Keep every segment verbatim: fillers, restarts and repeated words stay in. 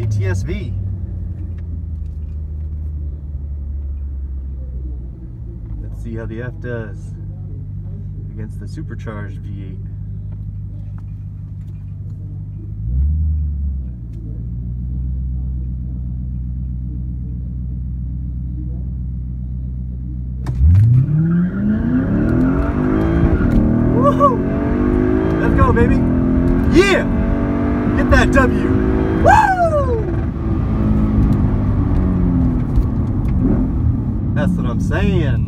T S V. Let's see how the F does against the supercharged V eight. Woohoo! Let's go, baby! Yeah! Get that W! Woo! That's what I'm saying.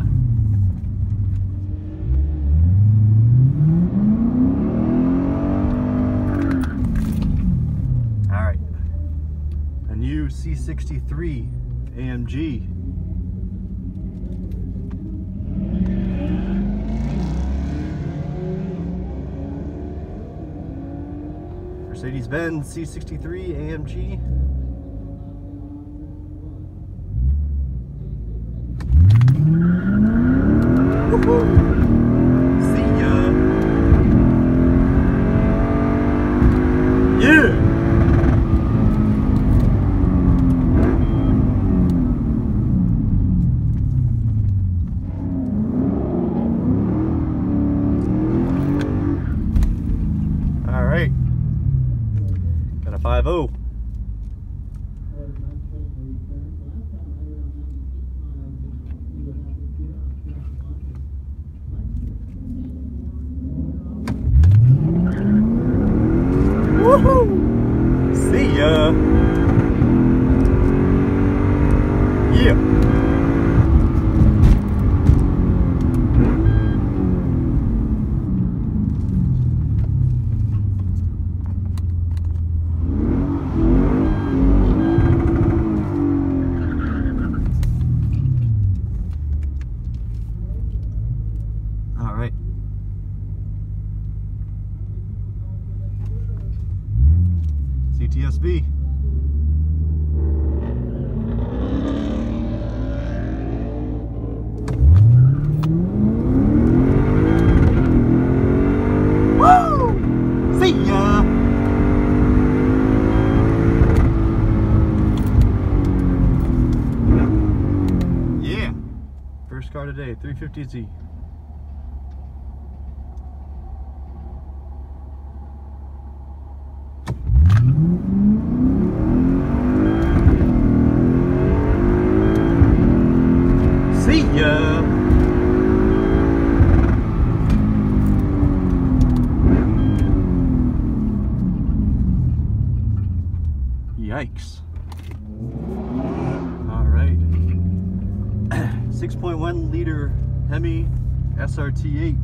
Alright. A new C sixty-three A M G. Mercedes-Benz C sixty-three A M G. Woohoo! See ya! Yeah! All right. Got a five oh. Woohoo! See ya! Yeah! All right. C T S V. Woo! See ya! Yeah! First car today, three fifty Z. See ya! Yikes. Alright. six point one liter Hemi S R T eight.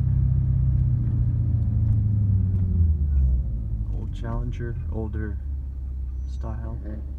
Old Challenger, older style.